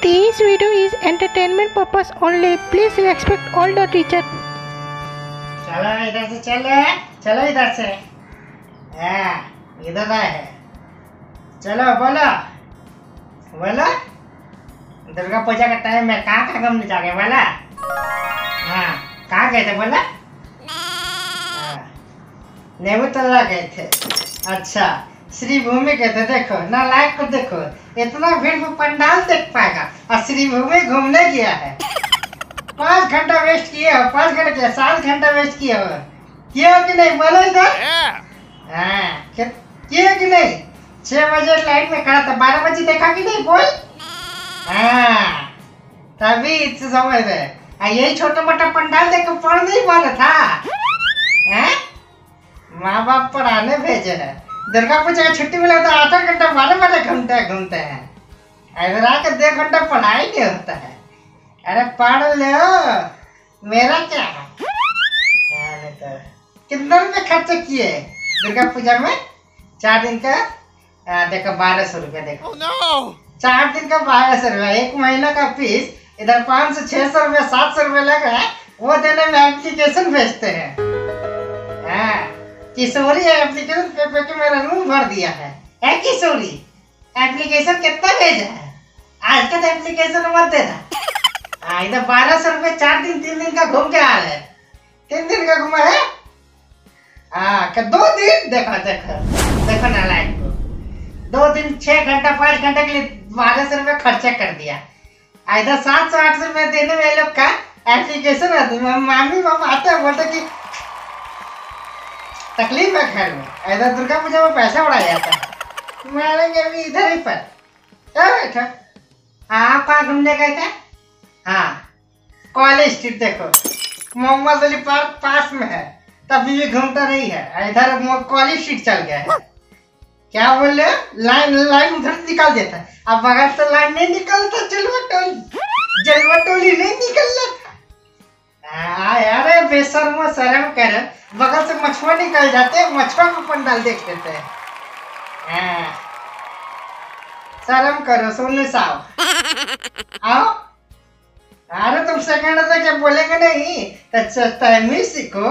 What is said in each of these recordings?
This video is entertainment purpose only. Please respect all the teacher. चलो इधर से चलो इधर से। इधर है। चलो बोलो बोलो। दुर्गा पूजा का टाइम में कहाँ घूमने जाओगे बोला? हाँ कहाँ गए थे बोला? नेबूतला गए थे। अच्छा श्री भूमि गए थे। देखो नालायक को देखो, इतना भीड़ में पंडाल देख पाएगा और श्री भूमि घूमने गया है। 5 घंटा वेस्ट किए हो, 5 घंटा क्या 7 घंटा वेस्ट किए हो कि नहीं बोलो इधर? किए हो कि नहीं? 6 बजे लाइन में खड़ा था, 12 बजे देखा कि नहीं बोल? तभी इससे समझ रहे। यही छोटा मोटा पंडाल देख पढ़ नहीं पाना था। माँ बाप पढ़ाने भेजे है। दुर्गा पूजा की छुट्टी मिला तो 8 घंटा 12 घूमते हैं। इधर आकर 2 घंटा पढ़ाई नहीं होता है। अरे पढ़ लो, मेरा क्या है? तो कितना रुपये खर्च किए दुर्गा पूजा में? 4 दिन का देखो 1200 रुपये। देखो 4 दिन का 1200 रुपये, 1 महीना का फीस। इधर 500 600 रुपये 700 रुपये लगा है, वो देने में एप्लीकेशन भेजते हैं। किशोरी एप्लीकेशन पे के मेरा रूम भर दिया है। किशोरी एप्लीकेशन कितना भेजा है? आज का तो एप्लीकेशन मत देना। इधर 1200 रुपये 4 दिन 3 दिन का घूम के आ रहे। 3 दिन का घूमा है। क्या 2 दिन? देखो नालायक को 2 दिन 6 घंटा 5 घंटे के लिए 1200 रुपये खर्चा कर दिया। इधर 700-800 रुपये देने में लोग का एप्लीकेशन आती है। मामी पापा आते हैं, बोलते कि तकलीफ है घर में। इधर दुर्गा पूजा में पैसा उड़ाया जाता है। मारेंगे अभी इधर ही पर। क्या बैठा? आप कहाँ घूमने गए थे? कॉलेज स्ट्रीट देखो, मोहम्मद अली पार्क पास में है, तभी भी घूमता नहीं है। इधर कॉलेज स्ट्रीट चल गया है। क्या बोल रहे? लाइन उधर निकाल देता है। अब बगल से लाइन नहीं निकलता, जलवा टोली नहीं निकलता। अरे बेशर्म शर्म कर, बगल से मछुआ निकल जाते हैं, मछुआ को पंडाल देख देते हैं। शर्म करो सोनू साहब। आओ। अरे तुम सेकंड तो क्या बोलेंगे नहीं तो तमीज सीखो।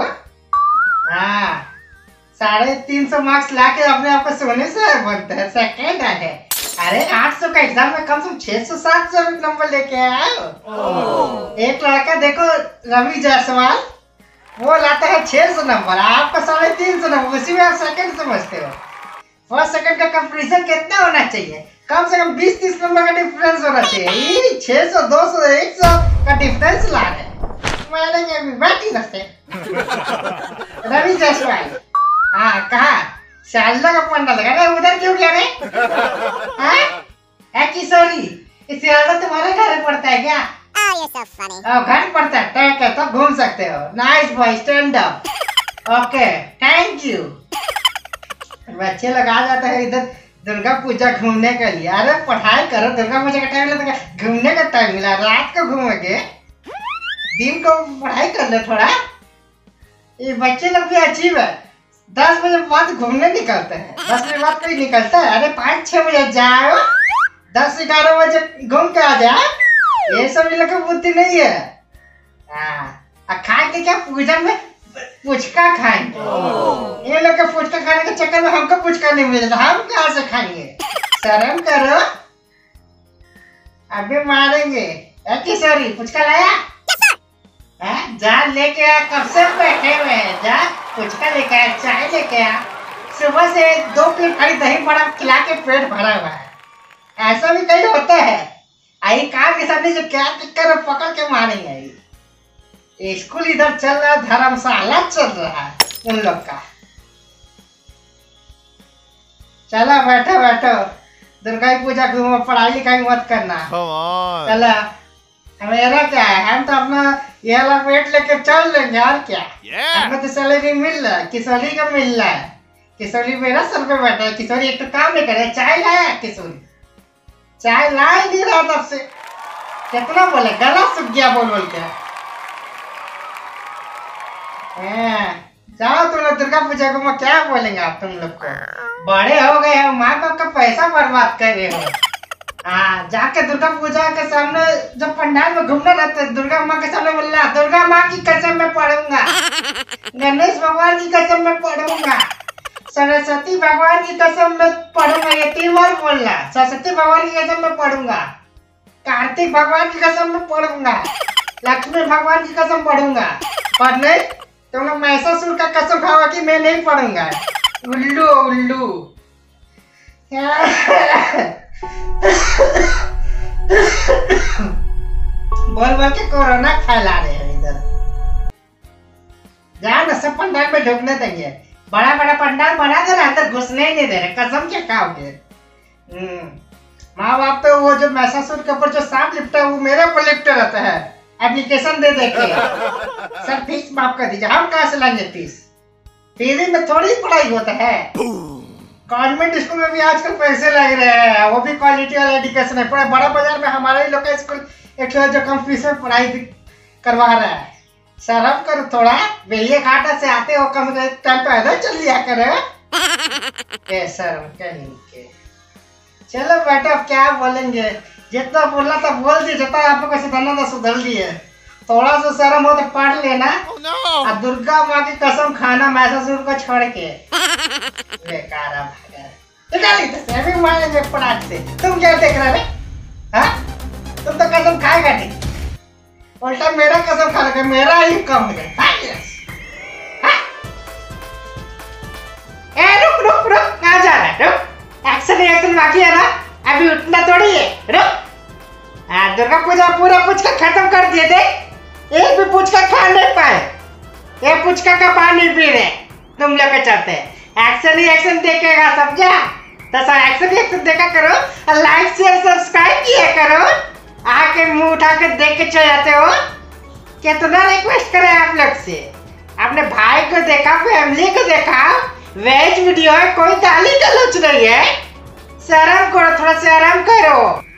350 मार्क्स लाके अपने आप को सोने से बनते हैं। सेकंड है। अरे 800 का एग्जाम में कम से कम 600-700 नंबर लेके आए हो। एक लड़का देखो रवि जायसवाल, वो लाता है 600 नंबर, आपका 350 नंबर, उसी में आप सेकंड समझते हो। फर्स्ट सेकंड का कंपटीशन कितना होना चाहिए? कम से कम 20-30 नंबर का डिफरेंस होना चाहिए। 600 200 100 का डिफरेंस ला रहे। बैठी रखते रवि जायसवाल। कहा शारदा का पंडाल लगा उधर क्यों गया रे? किशोरी शारदा तुम्हारे घर पड़ता है क्या? घर पड़ता है ठीक है, तो घूम सकते हो। Nice boy, stand up. Okay thank you. बच्चे लोग आ जाते हैं इधर दुर्गा पूजा घूमने के लिए। अरे पढ़ाई करो, दुर्गा पूजा का टाइम मिला तो घूमने का टाइम मिला। रात को घूमेंगे, दिन को पढ़ाई कर ले थोड़ा। ये बच्चे लोग भी अजीब है। 10 बजे बाद घूमने निकलते हैं। 10 बजे बाद कोई निकलता है? अरे 5-6 बजे जाओ, 10-11 बजे घूम के आ जाओ। ये सब लोग की बुद्धि नहीं है। खाएंगे क्या पूजा में? पुचका खाएंगे। ये लोग का पुचका खाने के चक्कर में हमको पुचका नहीं मिलेगा, हम कहाँ से खाएंगे? शर्म करो, अभी मारेंगे। किशोरी पुचका लाया? जा लेके आ, कब से बैठे हुए हैं। जा पुचका लेके आ, चाय लेके आ। सुबह से 2 प्लेट खाली दही बड़ा खिला के पेट भरा हुआ है। ऐसा भी कहीं होता है? आई कार के सामने जो क्या कर पकड़ के मारेंगे। स्कूल इधर चल रहा है, धर्मशाला चल रहा है उन लोग का। चलो बैठो दुर्गा पूजा घूमो, पढ़ाई लिखाई मत करना। चलो मेरा क्या है, हम तो अपना ये वाला पेट लेके चल लेंगे और क्या। हमें तो सैलरी मिल रहा है, किशोरी का मिल रहा है। किशोरी मेरा सर पे बैठा है। किशोरी एक तो काम नहीं करे। चाय लाया? किशोरी चाय ला ही नहीं रहा तब से। कितना बोले, गला सूख गया बोल के। जाओ तुम लोग दुर्गा पूजा को, मैं क्या बोलेंगे आप तुम लोग को? बड़े हो गए हो, माँ बाप का पैसा बर्बाद कर रहे हो। हाँ, जाके दुर्गा पूजा के सामने जब पंडाल में घूमना रहता है, दुर्गा माँ के सामने बोलना, दुर्गा माँ की कसम मैं पढ़ूंगा, गणेश भगवान की कसम मैं पढ़ूंगा, सरस्वती भगवान की कसम मैं पढ़ूंगा, ये 3 बार बोलना। सरस्वती भगवान की कसम मैं पढ़ूंगा, कार्तिक भगवान की कसम मैं पढ़ूंगा, लक्ष्मी भगवान की कसम पढ़ूंगा। और नहीं तुम लोग महिषासुर का कसम खाओगे कि मैं नहीं पढ़ूंगा। उल्लू उल्लू। बोल बोल के कोरोना फैला रहे हैं इधर। जाओ ना, सब पंडाल में ढुकने देंगे। बड़ा बड़ा पंडाल बना दे रहा, अंदर घुसने ही नहीं दे रहे। कसम क्या खाओगे? माँ बाप तो वो जो महिषासुर के ऊपर जो सांप लिपटा है वो मेरे ऊपर लिपटे रहता है, एप्लीकेशन दे देके। सर फीस माफ कर दीजिए। हम कहाँ से लाएंगे फीस? फ्री में थोड़ी पढ़ाई होता है। गवर्नमेंट स्कूल में भी आजकल पैसे लग रहे हैं, वो भी क्वालिटी वाला एजुकेशन है। पूरा बड़ा बाजार में हमारे ही लोग का स्कूल एक जो कम फीस में पढ़ाई करवा रहा है। शर्म करो थोड़ा, बेलिया घाटा से आते हो, कम टाइम पैदल चल लिया करो। शर्म कहीं के। चलो बेटा अब क्या बोलेंगे, जितना बोलना था बोल दिए, जितना आपको कैसे सुधरना था सुधर लिए। थोड़ा सा शर्म हो तो पढ़ लेना। और दुर्गा माँ की कसम खाना महिषासुर को छोड़ के। बेकार पढ़ाते तुम क्या देख रहे? हाँ, तुम तो कसम खाएगा नहीं, उल्टा मेरा कसम खा लगे, मेरा ही कम है। रुक रुक रुक, कहाँ जा रहा है? रुक, एक्शन रिएक्शन बाकी है ना, अभी उठना थोड़ी है। रुक, दुर्गा पूजा पूरा पुचका खत्म कर दिए थे, एक भी पुचका खा नहीं पाए। ये पुचका का पानी पी रहे तुम लोग के चलते। एक्शन रिएक्शन देखेगा समझा? तो सर एक्शन रिएक्शन देखा करो, लाइक शेयर सब्सक्राइब किया करो। आके मुंह उठा के देख के चले जाते हो। कितना रिक्वेस्ट करें आप लोग से? अपने भाई को देखा, फैमिली को देखा, वेज वीडियो है, कोई गाली गलौज नहीं है। शर्म करो, थोड़ा शर्म करो।